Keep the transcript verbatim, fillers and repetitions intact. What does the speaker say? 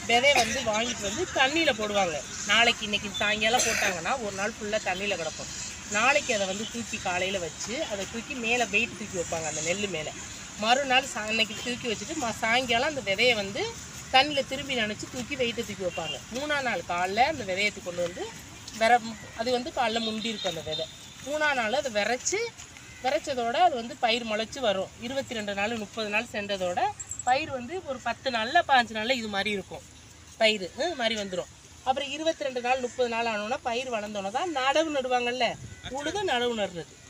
விதையை வந்து வாங்கிட்டு வந்து தண்ணியில் போடுவாங்க. நாளைக்கு இன்றைக்கி சாயங்காலம் போட்டாங்கன்னா ஒரு நாள் ஃபுல்லாக தண்ணியில் கிடக்கும். நாளைக்கு அதை வந்து தூக்கி காலையில் வச்சு அதை தூக்கி மேலே வெயிட் தூக்கி வைப்பாங்க அந்த நெல் மேலே. மறுநாள் சா அன்னைக்கு தூக்கி வச்சுட்டு மா சாயங்காலம் அந்த விதையை வந்து தண்ணியில் திரும்பி நினச்சி தூக்கி வெயிட்டை தூக்கி வைப்பாங்க. மூணாம் நாள் காலைல அந்த விதையத்தை கொண்டு வந்து விர அது வந்து காலைல முண்டி இருக்கும் அந்த விதை. மூணாம் நாள் அதை விரைச்சி விரைச்சதோட அது வந்து பயிர் முளைச்சி வரும். இருபத்தி ரெண்டு நாள் முப்பது நாள் சென்றதோட பயிர் வந்து ஒரு பத்து நாளில் பாஞ்சு நாளில் இது மாதிரி இருக்கும். பயிர் இது மாதிரி வந்துடும். அப்புறம் இருபத்தி ரெண்டு நாள் முப்பது நாள் ஆனோன்னா பயிர் வளர்ந்தோன்னா தான் நடவு நடுவாங்கல்ல, உழுது நடவு நடுறது.